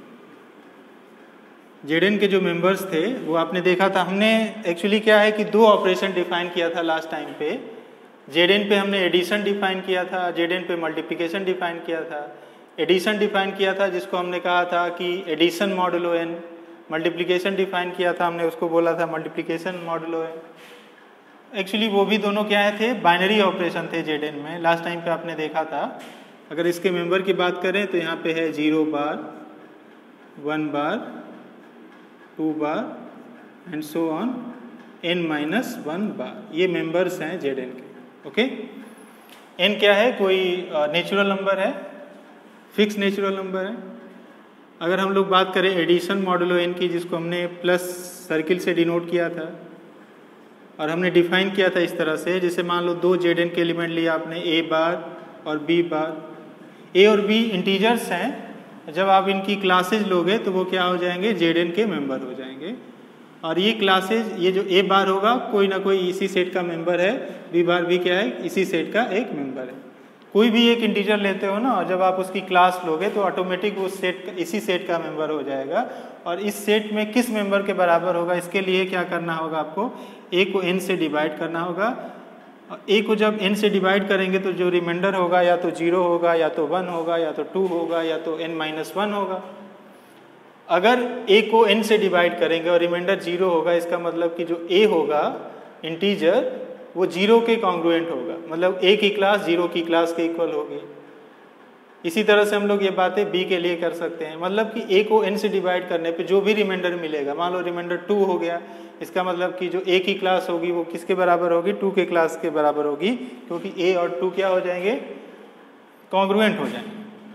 जेडेन के जो मेंबर्स थे वो आपने देखा था। हमने एक्चुअली क्या है कि दो ऑपरेशन डिफाइन किया था लास्ट टाइम पे। जेडेन पे हमने एडिशन डिफाइन किया था, जेडेन पे मल्टीप्लिकेशन डिफाइन किया था। एडिशन डिफाइन किया था जिसको हमने कहा था कि addition modulo n. Multiplication define किया था हमने, उसको बोला था मल्टीप्लिकेशन मॉडुलो एन। एक्चुअली वो भी दोनों क्या थे? बाइनरी ऑपरेशन थे जेडेन में। लास्ट टाइम पे आपने देखा था। अगर इसके मेंबर की बात करें तो यहाँ पे है 0 बार, 1 बार, 2 बार एंड सो ऑन n-1 बार। ये मेंबर्स हैं जेडेन के। ओके, n क्या है? कोई नेचुरल नंबर है, फिक्स नेचुरल नंबर है। अगर हम लोग बात करें एडिशन मॉडुलो n की, जिसको हमने प्लस सर्किल से डिनोट किया था और हमने डिफाइन किया था इस तरह से, जैसे मान लो दो जेडेन के एलिमेंट लिया आपने, a बार और b बार। a और b इंटीजर्स हैं। जब आप इनकी क्लासेज लोगे तो वो क्या हो जाएंगे? जेडेन के मेंबर हो जाएंगे। और ये क्लासेज, ये जो a बार होगा कोई ना कोई इसी सेट का मेंबर है, b बार भी क्या है? इसी सेट का एक मेंबर है। कोई भी एक इंटीजर लेते हो ना, और जब आप उसकी क्लास लोगे तो ऑटोमेटिक उस सेट, इसी सेट का मेंबर हो जाएगा। और इस सेट में किस मेंबर के बराबर होगा, इसके लिए क्या करना होगा आपको? a को n से डिवाइड करना होगा। a को जब n से डिवाइड करेंगे तो जो रिमाइंडर होगा या तो 0 होगा, या तो 1 होगा, या तो 2 होगा, या तो n-1 होगा। अगर a को n से डिवाइड करेंगे और रिमाइंडर 0 होगा, इसका मतलब कि जो a होगा इंटीजर वो 0 के कॉन्ग्रुएंट होगा, मतलब a की क्लास 0 की क्लास के इक्वल होगी। इसी तरह से हम लोग ये बातें b के लिए कर सकते हैं। मतलब कि a को n से डिवाइड करने पे जो भी रिमाइंडर मिलेगा, मान लो रिमाइंडर 2 हो गया, इसका मतलब कि जो a की क्लास होगी वो किसके बराबर होगी? 2 के क्लास के बराबर होगी, क्योंकि a और 2 क्या हो जाएंगे? कॉन्ग्रुएंट हो जाएंगे।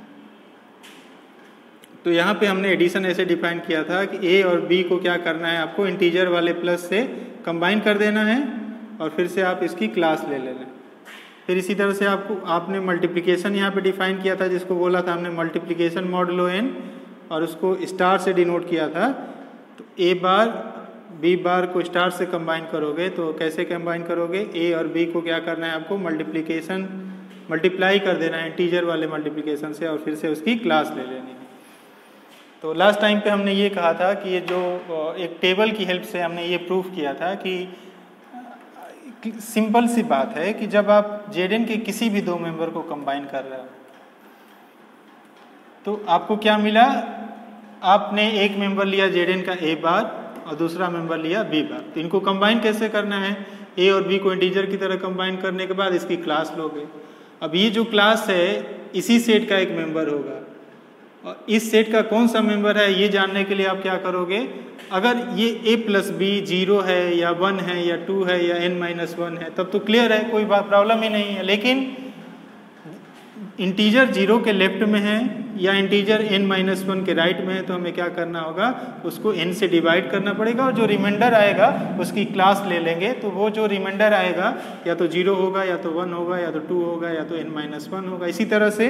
तो यहाँ पे हमने एडिशन ऐसे डिफाइन किया था कि a और b को क्या करना है? आपको इंटीजर वाले प्लस से कंबाइन कर देना है और फिर से आप इसकी क्लास ले लेना। फिर इसी तरह से आपने मल्टीप्लिकेशन यहाँ पे डिफाइन किया था, जिसको बोला था हमने मल्टीप्लिकेशन मॉडुलो n, और उसको स्टार से डिनोट किया था। तो a बार b बार को स्टार से कंबाइन करोगे तो कैसे कंबाइन करोगे? a और b को क्या करना है आपको? मल्टीप्लाई कर देना है इंटीजर वाले मल्टीप्लिकेशन से, और फिर से उसकी क्लास ले लेनी है। तो लास्ट टाइम पे हमने ये कहा था कि ये जो एक टेबल की हेल्प से हमने ये प्रूफ किया था कि सिंपल सी बात है कि जब आप जेडेन के किसी भी दो मेंबर को कंबाइन कर रहे हो तो आपको क्या मिला? आपने एक मेंबर लिया जेडेन का a बार और दूसरा मेंबर लिया b बार। तो इनको कंबाइन कैसे करना है? a और b को इंटीजर की तरह कंबाइन करने के बाद इसकी क्लास लोगे। अब ये जो क्लास है इसी सेट का एक मेंबर होगा, और इस सेट का कौन सा मेंबर है ये जानने के लिए आप क्या करोगे? अगर ये a प्लस b 0 है या 1 है या 2 है या n-1 है तब तो क्लियर है, कोई प्रॉब्लम ही नहीं है। लेकिन इंटीजर 0 के लेफ्ट में है या इंटीजर n-1 के राइट में है, तो हमें क्या करना होगा? उसको n से डिवाइड करना पड़ेगा, और जो रिमाइंडर आएगा उसकी क्लास ले लेंगे। तो वो जो रिमाइंडर आएगा या तो 0 होगा, या तो 1 होगा, या तो 2 होगा, या तो n-1 होगा। इसी तरह से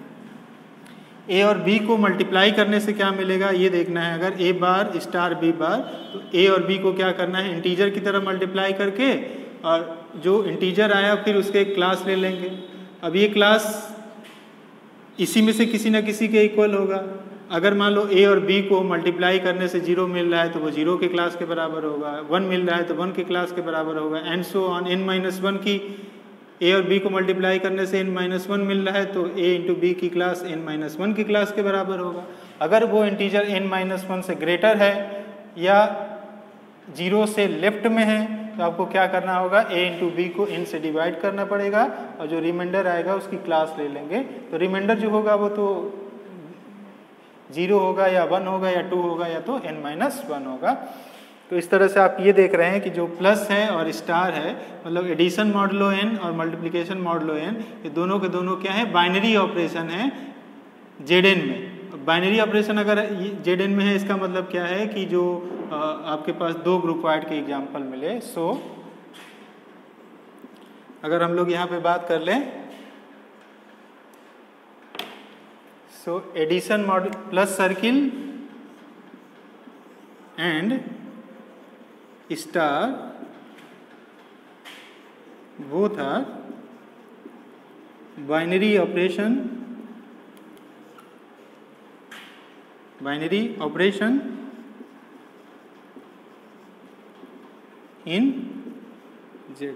a और b को मल्टीप्लाई करने से क्या मिलेगा ये देखना है। अगर a बार स्टार b बार, तो a और b को क्या करना है? इंटीजर की तरह मल्टीप्लाई करके, और जो इंटीजर आया फिर उसके क्लास ले लेंगे। अब ये क्लास इसी में से किसी न किसी के इक्वल होगा। अगर मान लो a और b को मल्टीप्लाई करने से 0 मिल रहा है तो वो 0 के क्लास के बराबर होगा, 1 मिल रहा है तो 1 के क्लास के बराबर होगा, एंड सो ऑन n-1 की ए और बी को मल्टीप्लाई करने से n-1 मिल रहा है तो a इंटू बी की क्लास n-1 की क्लास के बराबर होगा। अगर वो इंटीजर n-1 से ग्रेटर है या 0 से लेफ्ट में है तो आपको क्या करना होगा, a इंटू बी को n से डिवाइड करना पड़ेगा और जो रिमाइंडर आएगा उसकी क्लास ले लेंगे। तो रिमाइंडर जो होगा वो तो 0 होगा या 1 होगा या 2 होगा या तो n-1 होगा। तो इस तरह से आप ये देख रहे हैं कि जो प्लस है और स्टार है, मतलब एडिशन मॉडुलो n और मल्टीप्लिकेशन मॉडुलो n, ये दोनों के दोनों क्या है, बाइनरी ऑपरेशन है Zn में। बाइनरी ऑपरेशन अगर Zn में है इसका मतलब क्या है कि जो आपके पास दो ग्रुपॉइड के एग्जाम्पल मिले। सो अगर हम लोग यहाँ पे बात कर लें, so addition model plus circle and star both are binary operation in Z।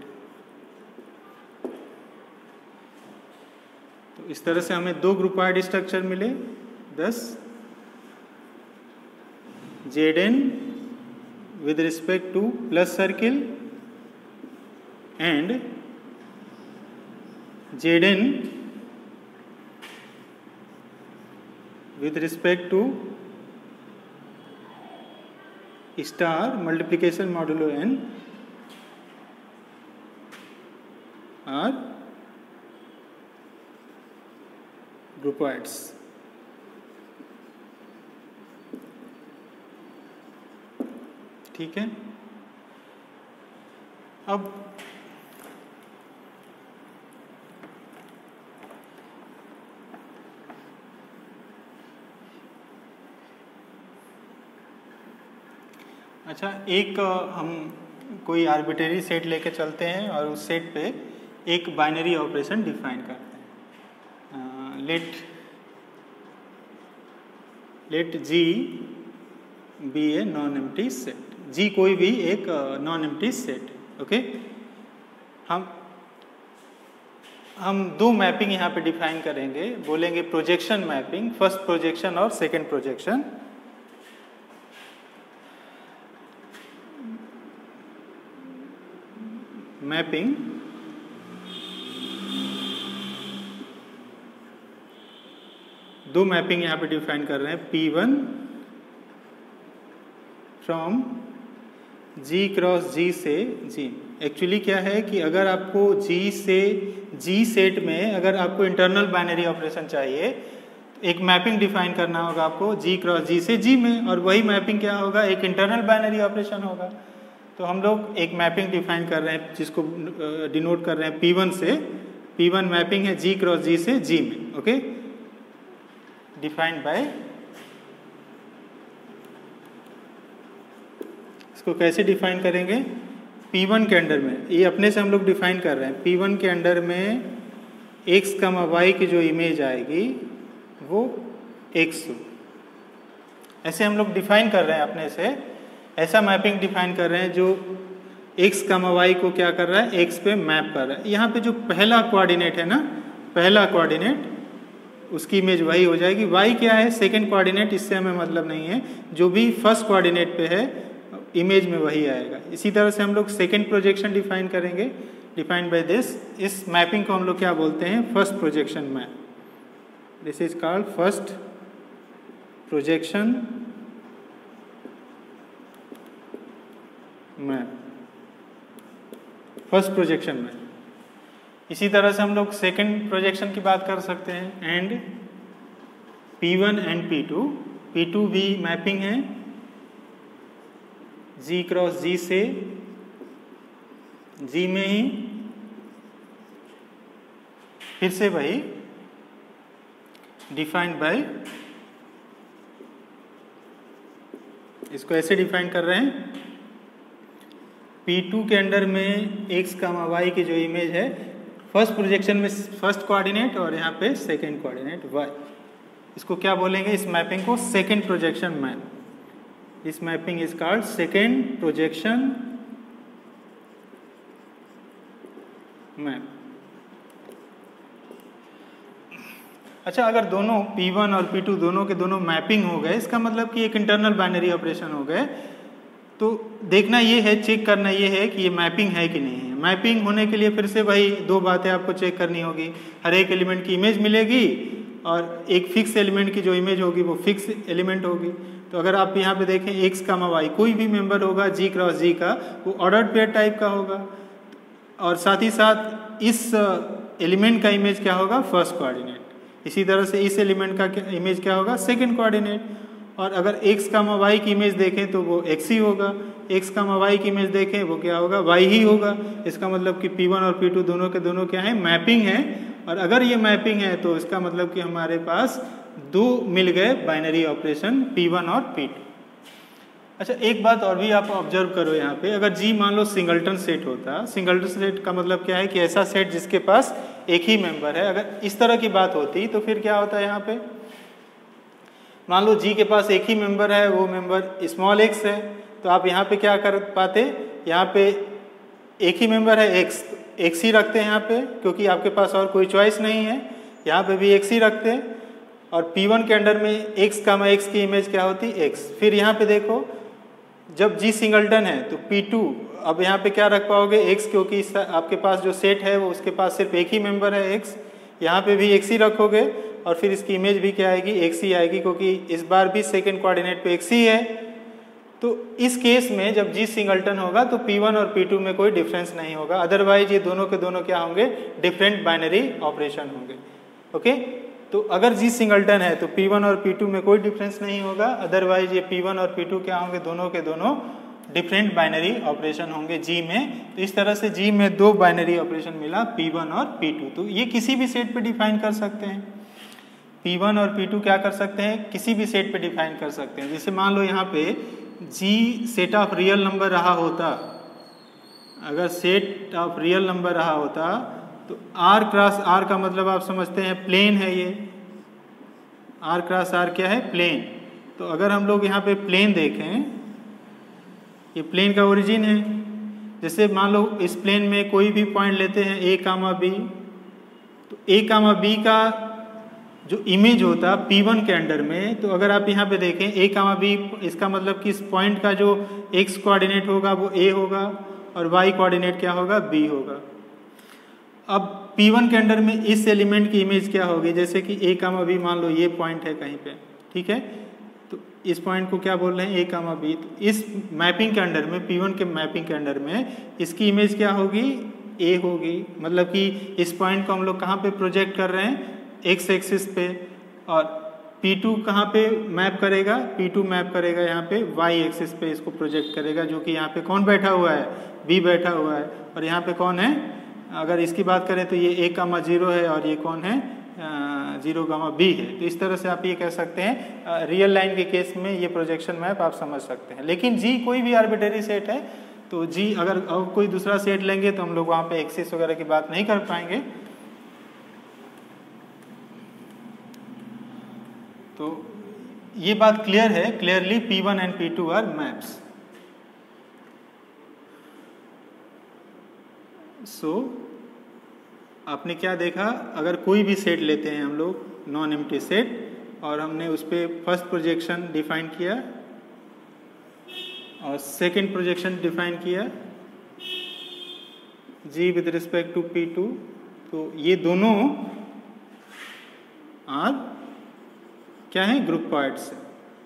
तो इस तरह से हमें दो ग्रुपॉइड स्ट्रक्चर मिले, thus Zn with respect to plus circle and Zn with respect to star multiplication modulo n are groupoids। ठीक है। अब अच्छा, एक हम कोई आर्बिट्रेरी सेट लेके चलते हैं और उस सेट पे एक बाइनरी ऑपरेशन डिफाइन करते हैं। Let G be a non empty set. G कोई भी एक नॉन एम्प्टी सेट, ओके। हम दो मैपिंग यहाँ पे डिफाइन करेंगे, बोलेंगे प्रोजेक्शन मैपिंग, फर्स्ट प्रोजेक्शन और सेकंड प्रोजेक्शन। मैपिंग दो मैपिंग यहाँ पे डिफाइन कर रहे हैं, P1 from G cross G से G। एक्चुअली क्या है कि अगर आपको G से G सेट में अगर आपको इंटरनल बाइनरी ऑपरेशन चाहिए तो एक मैपिंग डिफाइन करना होगा आपको G क्रॉस G से G में, और वही मैपिंग क्या होगा, एक इंटरनल बाइनरी ऑपरेशन होगा। तो हम लोग एक मैपिंग डिफाइन कर रहे हैं जिसको डिनोट कर रहे हैं P1 से। P1 मैपिंग है G क्रॉस G से G में, ओके, डिफाइंड बाय। इसको कैसे डिफाइन करेंगे, P1 के अंडर में, ये अपने से हम लोग डिफाइन कर रहे हैं, P1 के अंडर में x, y की जो इमेज आएगी वो x हो, ऐसे हम लोग डिफाइन कर रहे हैं अपने से। ऐसा मैपिंग डिफाइन कर रहे हैं जो x, y को क्या कर रहा है, x पे मैप कर रहा है। यहाँ पे जो पहला कोऑर्डिनेट है ना, पहला कोऑर्डिनेट, उसकी इमेज वही हो जाएगी। y क्या है, सेकंड कोऑर्डिनेट, इससे हमें मतलब नहीं है, जो भी फर्स्ट कोऑर्डिनेट पे है इमेज में वही आएगा। इसी तरह से हम लोग सेकंड प्रोजेक्शन डिफाइन करेंगे, डिफाइंड बाय दिस। इस मैपिंग को हम लोग क्या बोलते हैं, first projection map. This is called first projection map, first projection map. इसी तरह से हम लोग सेकंड प्रोजेक्शन की बात कर सकते हैं, and P1 and P2। P2 भी मैपिंग है G क्रॉस G से G में ही, फिर से वही डिफाइंड बाय, इसको ऐसे डिफाइन कर रहे हैं, P2 के अंडर में x, y की जो इमेज है, फर्स्ट प्रोजेक्शन में फर्स्ट कोऑर्डिनेट और यहाँ पे सेकंड कोऑर्डिनेट y। इसको क्या बोलेंगे, इस मैपिंग को second projection map. This mapping is called second projection map. अच्छा, अगर दोनों P1 और P2 दोनों के दोनों मैपिंग हो गए, इसका मतलब कि एक इंटरनल बाइनरी ऑपरेशन हो गए, तो देखना ये है, चेक करना ये है कि ये मैपिंग है कि नहीं है। मैपिंग होने के लिए फिर से वही दो बातें आपको चेक करनी होगी। हर एक एलिमेंट की इमेज मिलेगी और एक फिक्स एलिमेंट की जो इमेज होगी वो फिक्स एलिमेंट होगी। तो अगर आप यहाँ पे देखें x, y कोई भी मेंबर होगा G क्रॉस G का, वो ऑर्डर्ड पेयर टाइप का होगा, और साथ ही साथ इस एलिमेंट का इमेज क्या होगा, फर्स्ट कोऑर्डिनेट। इसी तरह से इस एलिमेंट का इमेज क्या होगा, सेकंड कोऑर्डिनेट। और अगर x, y की इमेज देखें तो वो x ही होगा, x, y की इमेज देखें वो क्या होगा, y ही होगा। इसका मतलब कि P1 और P2 दोनों के दोनों क्या है, मैपिंग है। और अगर ये मैपिंग है तो इसका मतलब कि हमारे पास दो मिल गए बाइनरी ऑपरेशन P1 और P2। अच्छा, एक बात और भी आप ऑब्जर्व करो यहाँ पे, अगर G मान लो सिंगलटन सेट होता, सिंगलटन सेट का मतलब क्या है कि ऐसा सेट जिसके पास एक ही मेंबर है। अगर इस तरह की बात होती तो फिर क्या होता है, यहाँ पे मान लो G के पास एक ही मेंबर है, वो मेंबर स्मॉल x है, तो आप यहाँ पे क्या कर पाते, यहाँ पे एक ही मेंबर है x ही रखते हैं यहाँ पे, क्योंकि आपके पास और कोई चॉइस नहीं है, यहाँ पे भी x ही रखते हैं। और P1 के अंडर में x, x की इमेज क्या होती, x। फिर यहाँ पे देखो, जब G सिंगलटन है तो P2, अब यहाँ पे क्या रख पाओगे, x, क्योंकि आपके पास जो सेट है वो उसके पास सिर्फ एक ही मेंबर है x, यहाँ पे भी x ही रखोगे, और फिर इसकी इमेज भी क्या आएगी, x ही आएगी, क्योंकि इस बार भी सेकंड कोऑर्डिनेट पे x ही है। तो इस केस में जब G सिंगलटन होगा तो P1 और P2 में कोई डिफरेंस नहीं होगा, अदरवाइज ये दोनों के दोनों क्या होंगे, डिफरेंट बाइनरी ऑपरेशन होंगे। ओके, तो अगर G सिंगलटन है तो P1 और P2 में कोई डिफरेंस नहीं होगा, अदरवाइज ये P1 और P2 क्या होंगे, दोनों के दोनों डिफरेंट बाइनरी ऑपरेशन होंगे G में। तो इस तरह से G में दो बाइनरी ऑपरेशन मिला, P1 और P2। तो ये किसी भी सेट पे डिफाइन कर सकते हैं, P1 और P2 क्या कर सकते हैं, किसी भी सेट पे डिफाइन कर सकते हैं। जैसे मान लो यहाँ पे G set of real number रहा होता, अगर सेट ऑफ रियल नंबर रहा होता तो R क्रॉस R का मतलब आप समझते हैं प्लेन है, ये R क्रॉस R क्या है, प्लेन। तो अगर हम लोग यहाँ पे प्लेन देखें, ये प्लेन का ओरिजिन है। जैसे मान लो इस प्लेन में कोई भी पॉइंट लेते हैं A, B, तो A, B का जो इमेज होता P1 के अंडर में, तो अगर आप यहाँ पे देखें A, B, इसका मतलब कि इस पॉइंट का जो x कोऑर्डिनेट होगा वो A होगा और y कोऑर्डिनेट क्या होगा, B होगा। अब P1 के अंडर में इस एलिमेंट की इमेज क्या होगी, जैसे कि A, B मान लो ये पॉइंट है कहीं पे, ठीक है, तो इस पॉइंट को क्या बोल रहे हैं, A, B। तो इस मैपिंग के अंडर में, P1 के मैपिंग के अंडर में इसकी इमेज क्या होगी, A होगी। मतलब कि इस पॉइंट को हम लोग कहाँ पे प्रोजेक्ट कर रहे हैं, x एक्सिस पे, और P2 कहाँ पे मैप करेगा, P2 मैप करेगा यहाँ पे y एक्सिस पे, इसको प्रोजेक्ट करेगा, जो कि यहाँ पे कौन बैठा हुआ है, B बैठा हुआ है। और यहाँ पे कौन है, अगर इसकी बात करें तो ये A, 0 है, और ये कौन है, 0, B है। तो इस तरह से आप ये कह सकते हैं, रियल लाइन के केस में ये प्रोजेक्शन मैप आप समझ सकते हैं। लेकिन G कोई भी आर्बिट्रेरी सेट है, तो G अगर कोई दूसरा सेट लेंगे तो हम लोग वहाँ पे एक्सिस वगैरह की बात नहीं कर पाएंगे। तो ये बात क्लियर है, clearly P1 and P2 are maps. So आपने क्या देखा, अगर कोई भी सेट लेते हैं हम लोग नॉन एम्प्टी सेट, और हमने उस पर फर्स्ट प्रोजेक्शन डिफाइन किया और सेकंड प्रोजेक्शन डिफाइन किया G with respect to P2, तो ये दोनों आर क्या है, ग्रुपॉइड्स है।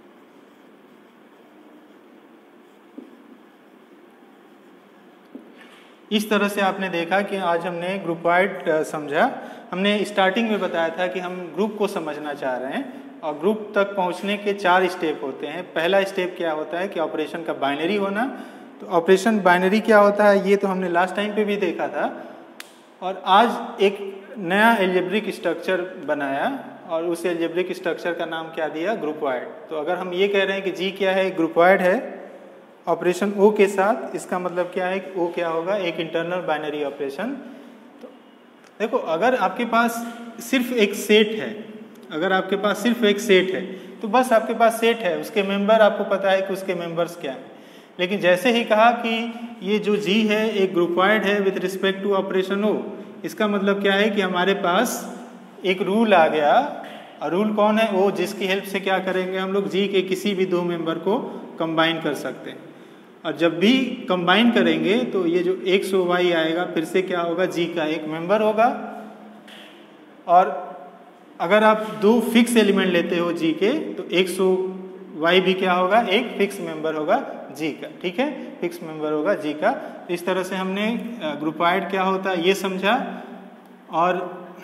इस तरह से आपने देखा कि आज हमने ग्रुपॉइड समझा। हमने स्टार्टिंग में बताया था कि हम ग्रुप को समझना चाह रहे हैं, और ग्रुप तक पहुंचने के 4 स्टेप होते हैं। पहला स्टेप क्या होता है कि ऑपरेशन का बाइनरी होना। तो ऑपरेशन बाइनरी क्या होता है, ये तो हमने लास्ट टाइम पे भी देखा था, और आज एक नया एल्जेब्रिक स्ट्रक्चर बनाया, और उस एल्जेब्रिक स्ट्रक्चर का नाम क्या दिया, ग्रुपॉइड। तो अगर हम ये कह रहे हैं कि G क्या है, ग्रुपॉइड है ऑपरेशन O के साथ, इसका मतलब क्या है कि O क्या होगा, एक इंटरनल बाइनरी ऑपरेशन। तो देखो, अगर आपके पास सिर्फ एक सेट है, अगर आपके पास सिर्फ एक सेट है तो बस आपके पास सेट है, उसके मेंबर आपको पता है कि उसके मेंबर्स क्या हैं। लेकिन जैसे ही कहा कि ये जो G है एक ग्रुपॉइड है with respect to operation O, इसका मतलब क्या है कि हमारे पास एक रूल आ गया और रूल कौन है? वो जिसकी हेल्प से क्या करेंगे हम लोग, जी के किसी भी दो मेंबर को कंबाइन कर सकते हैं। और जब भी कंबाइन करेंगे तो ये जो XOY आएगा फिर से क्या होगा, जी का एक मेंबर होगा। और अगर आप दो फिक्स एलिमेंट लेते हो जी के तो XOY भी क्या होगा, एक फिक्स मेंबर होगा जी का। ठीक है, फिक्स मेंबर होगा जी का। तो इस तरह से हमने ग्रुपॉइड क्या होता है ये समझा और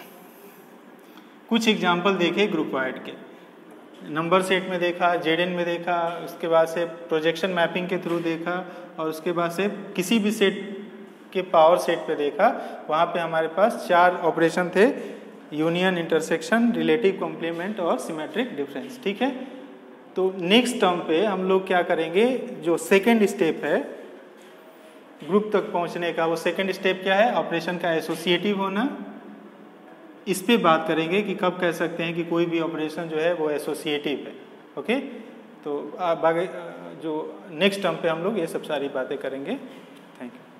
कुछ एग्जाम्पल देखे ग्रुपॉइड के। नंबर सेट में देखा, जेडन में देखा, उसके बाद से प्रोजेक्शन मैपिंग के थ्रू देखा और उसके बाद से किसी भी सेट के पावर सेट पे देखा। वहाँ पे हमारे पास 4 ऑपरेशन थे, यूनियन, इंटरसेक्शन, रिलेटिव कॉम्प्लीमेंट और सिमेट्रिक डिफरेंस। ठीक है, तो नेक्स्ट टर्म पे हम लोग क्या करेंगे, जो सेकेंड स्टेप है ग्रुप तक पहुँचने का, वो सेकेंड स्टेप क्या है, ऑपरेशन का एसोसिएटिव होना। इस पे बात करेंगे कि कब कह सकते हैं कि कोई भी ऑपरेशन जो है वो एसोसिएटिव है। ओके, तो आगे जो नेक्स्ट टर्म पे हम लोग ये सब सारी बातें करेंगे। Thank you.